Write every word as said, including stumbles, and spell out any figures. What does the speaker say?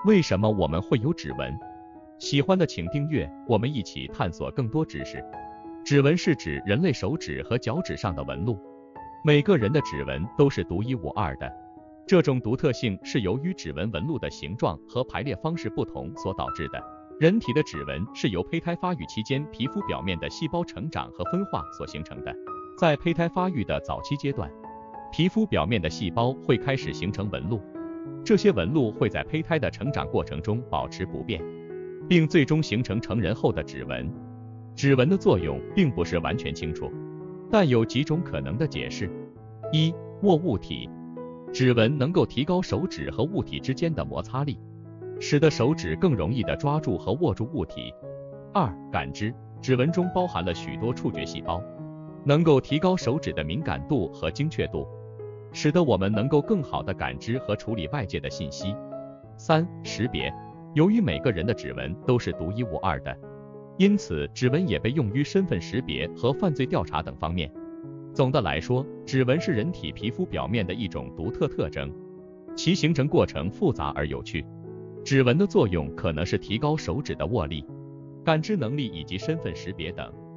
为什么我们会有指纹？喜欢的请订阅，我们一起探索更多知识。指纹是指人类手指和脚趾上的纹路，每个人的指纹都是独一无二的。这种独特性是由于指纹纹路的形状和排列方式不同所导致的。人体的指纹是由胚胎发育期间皮肤表面的细胞成长和分化所形成的。在胚胎发育的早期阶段，皮肤表面的细胞会开始形成纹路，这些纹路会在胚胎的成长过程中保持不变，并最终形成成人后的指纹。指纹的作用并不是完全清楚，但有几种可能的解释。一、握物体。指纹能够提高手指和物体之间的摩擦力，使得手指更容易地抓住和握住物体。二、感知。指纹中包含了许多触觉细胞，能够提高手指的敏感度和精确度，使得我们能够更好地感知和处理外界的信息。三、识别。由于每个人的指纹都是独一无二的，因此指纹也被用于身份识别和犯罪调查等方面。总的来说，指纹是人体皮肤表面的一种独特特征，其形成过程复杂而有趣。指纹的作用可能是提高手指的握力、感知能力以及身份识别等。